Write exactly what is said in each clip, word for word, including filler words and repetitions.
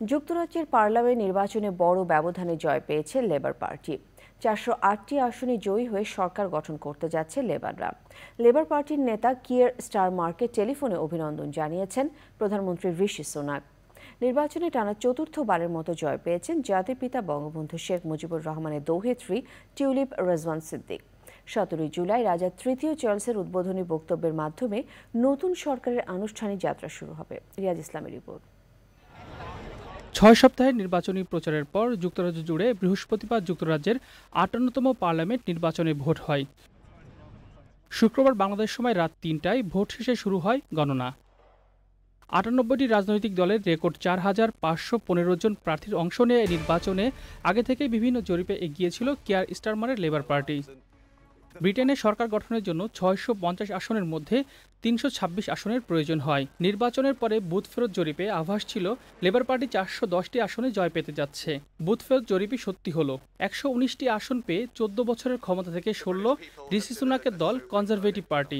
যুক্তরাজ্যের পার্লামেন্ট নির্বাচনে বড় ব্যবধানে জয় পেয়েছে লেবার পার্টি। চারশো আটটি আসনে জয়ী হয়ে সরকার গঠন করতে যাচ্ছে লেবাররা। লেবার পার্টির নেতা কিয়ার স্টারমারকে টেলিফোনে অভিনন্দন জানিয়েছেন প্রধানমন্ত্রী ঋষি সুনাক। নির্বাচনে টানা চতুর্থবারের মতো জয় পেয়েছেন জাতির পিতা বঙ্গবন্ধু শেখ মুজিবুর রহমানের দৌহিত্রী টিউলিপ রেজওয়ান সিদ্দিক। সতেরোই জুলাই রাজা তৃতীয় চার্লসের উদ্বোধনী বক্তব্যের মাধ্যমে নতুন সরকারের আনুষ্ঠানিক যাত্রা শুরু হবে। রিয়াজ ইসলামের রিপোর্ট। ছয় সপ্তাহের নির্বাচনী প্রচারের পর যুক্তরাজ্য জুড়ে বৃহস্পতিবার যুক্তরাজ্যের আটান্নতম পার্লামেন্ট নির্বাচনে ভোট হয়। শুক্রবার বাংলাদেশ সময় রাত তিনটায় ভোট শেষে শুরু হয় গণনা। আটানব্বইটি রাজনৈতিক দলের রেকর্ড চার হাজার পাঁচশো পনেরো জন প্রার্থীর অংশ নিয়ে নির্বাচনে আগে থেকেই বিভিন্ন জরিপে এগিয়েছিল কিয়ার স্টারমারের লেবার পার্টি। ব্রিটেনে সরকার গঠনের জন্য ছয়শো পঞ্চাশ আসনের মধ্যে তিনশো ছাব্বিশ আসনের প্রয়োজন হয়। নির্বাচনের পরে বুথ ফেরত জরিপে আভাস ছিল লেবার পার্টি চারশো দশটি আসনে জয় পেতে যাচ্ছে। বুথ ফেরত জরিপই সত্যি হলো। একশো উনিশটি আসন পেয়ে চোদ্দ বছরের ক্ষমতা থেকে সরল ঋষি সুনাকের দল কনজারভেটিভ পার্টি।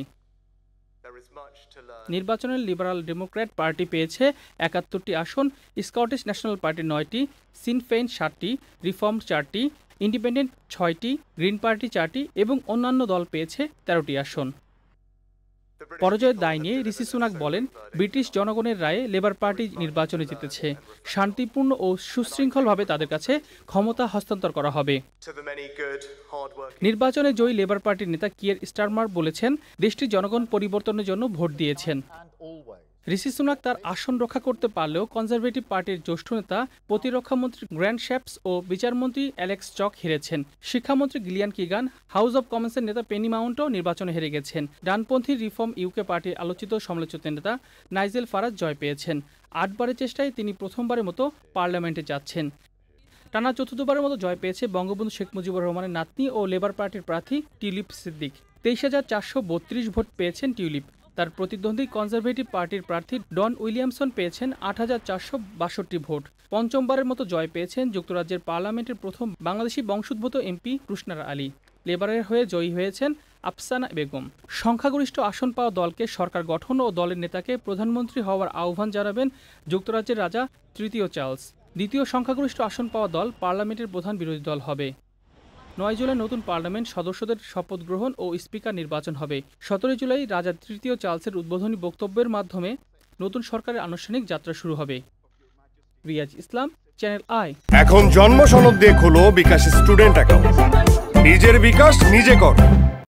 নির্বাচনে লিবারাল ডেমোক্র্যাট পার্টি পেয়েছে একাত্তরটি আসন, স্কটিশ ন্যাশনাল পার্টি নয়টি, সিন ফেইন সাতটি, রিফর্ম চারটি, ইন্ডিপেন্ডেন্ট ছয়টি, গ্রিন পার্টি চারটি এবং অন্যান্য দল পেয়েছে তেরোটি আসন। পরাজয়ের দায় নিয়ে ঋষি সুনাক বলেন, ব্রিটিশ জনগণের রায়ে লেবার পার্টি নির্বাচনে জিতেছে। শান্তিপূর্ণ ও সুশৃঙ্খলভাবে তাদের কাছে ক্ষমতা হস্তান্তর করা হবে। নির্বাচনে জয়ী লেবার পার্টির নেতা কিয়ার স্টারমার বলেছেন, দেশটির জনগণ পরিবর্তনের জন্য ভোট দিয়েছেন। ঋষি সুনাক তার আসন রক্ষা করতে পারলেও কনজারভেটিভ পার্টির জ্যেষ্ঠ নেতা প্রতিরক্ষামন্ত্রী গ্র্যান্ট শ্যাপস ও বিচারমন্ত্রী অ্যালেক্স চক হেরেছেন। শিক্ষামন্ত্রী গিলিয়ান কিগান, হাউস অব কমন্সের নেতা পেনি মাউন্টও নির্বাচনে হেরে গেছেন। ডানপন্থী রিফর্ম ইউকে পার্টির আলোচিত সমালোচিত নেতা নাইজেল ফারাজ জয় পেয়েছেন। আটবারের চেষ্টায় তিনি প্রথমবারের মতো পার্লামেন্টে যাচ্ছেন। টানা চতুর্থবারের মতো জয় পেয়েছে বঙ্গবন্ধু শেখ মুজিবুর রহমানের নাতনি ও লেবার পার্টির প্রার্থী টিউলিপ সিদ্দিক। তেইশ হাজার চারশো বত্রিশ ভোট পেয়েছেন টিউলিপ। তার প্রতিদ্বন্দ্বী কনজারভেটিভ পার্টির প্রার্থী ডন উইলিয়ামসন পেয়েছেন আট হাজার চারশো বাষট্টি ভোট। পঞ্চমবারের মতো জয় পেয়েছেন যুক্তরাজ্যের পার্লামেন্টের প্রথম বাংলাদেশি বংশোদ্ভূত এমপি রুশনারা আলী। লেবারের হয়ে জয়ী হয়েছেন আফসানা বেগম। সংখ্যাগরিষ্ঠ আসন পাওয়া দলকে সরকার গঠন ও দলের নেতাকে প্রধানমন্ত্রী হওয়ার আহ্বান জানাবেন যুক্তরাজ্যের রাজা তৃতীয় চার্লস। দ্বিতীয় সংখ্যাগরিষ্ঠ আসন পাওয়া দল পার্লামেন্টের প্রধান বিরোধী দল হবে। নয় জুলাই নতুন পার্লামেন্ট সদস্যদের শপথ গ্রহণ ও স্পিকার নির্বাচন হবে। সতেরোই জুলাই রাজা তৃতীয় চার্লসের উদ্বোধনী বক্তব্যের মাধ্যমে নতুন সরকারের আনুষ্ঠানিক যাত্রা শুরু হবে। Riaz Islam, Channel I. এখন জন্ম সনদ দিয়ে খোলো বিকাশ স্টুডেন্ট অ্যাকাউন্ট। নিজের বিকাশ নিজে কর।